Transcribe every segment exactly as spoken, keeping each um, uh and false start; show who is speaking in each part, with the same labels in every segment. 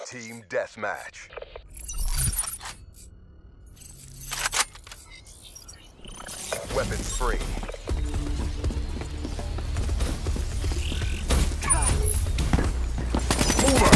Speaker 1: Team deathmatch. Weapons free. Mover!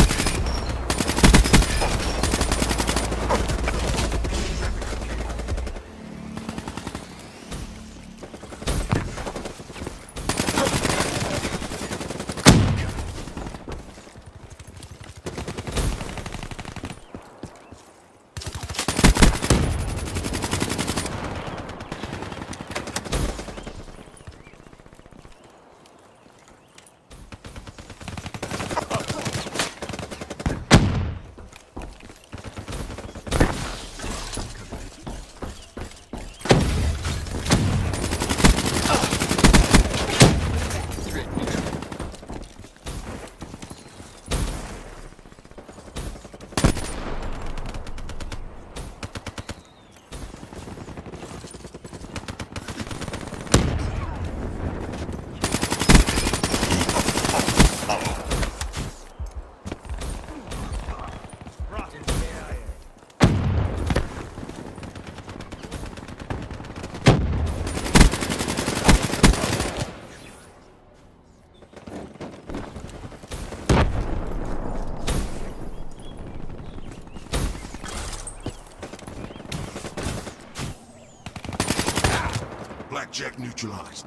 Speaker 2: Blackjack neutralized.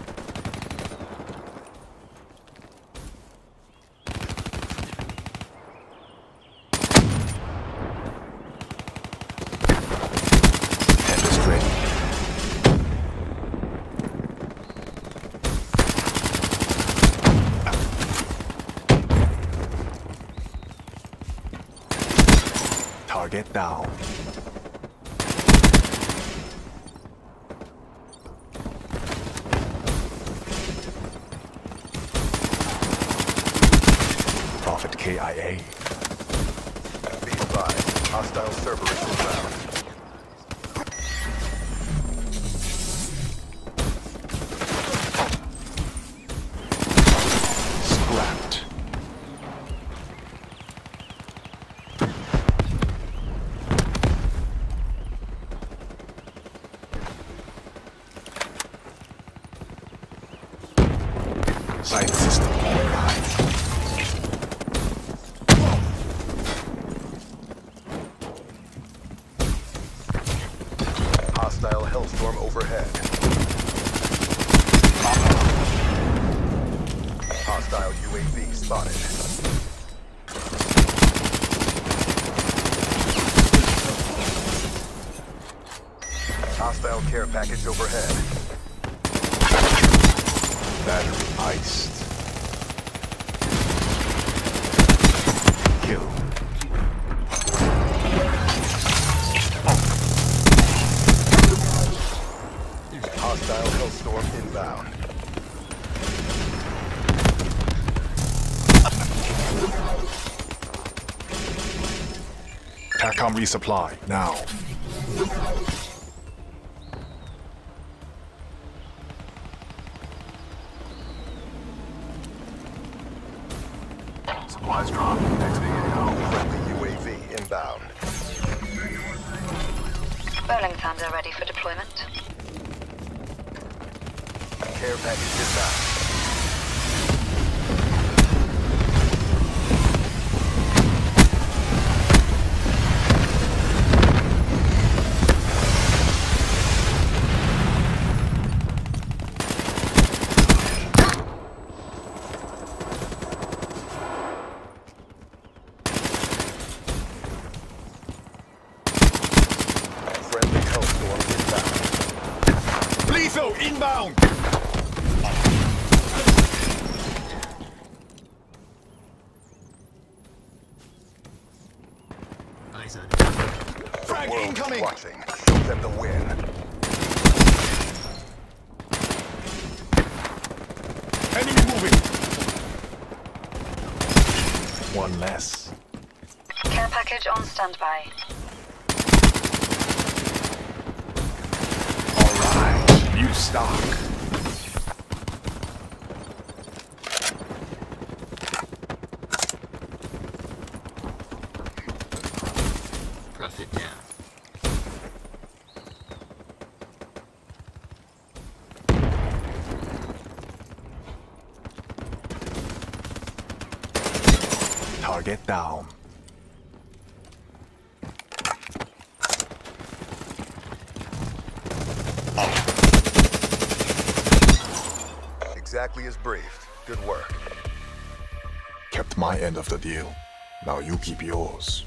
Speaker 1: Tempest ready. Target down. K I A. Be advised, hostile Cerberus inbound. Scrapped. Sight system online. Hostile Hellstorm overhead. Hostile U A V spotted. Hostile care package overhead. Battery iced. Kill. Hostile Hellstorm inbound. TACOM resupply, now. Supplies drop. Exiting A O. Friendly U A V inbound.
Speaker 3: Bowling Thunder ready for deployment.
Speaker 1: Care package inbound. Friendly Hellstorm inbound. Lethal inbound! Frag incoming! Watching. Show them the win. Enemy moving! One less.
Speaker 3: Care package on standby.
Speaker 1: Alright, new stock. Target down. Exactly as briefed. Good work.
Speaker 4: Kept my end of the deal. Now you keep yours.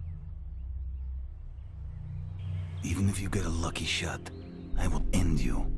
Speaker 5: Even if you get a lucky shot, I will end you.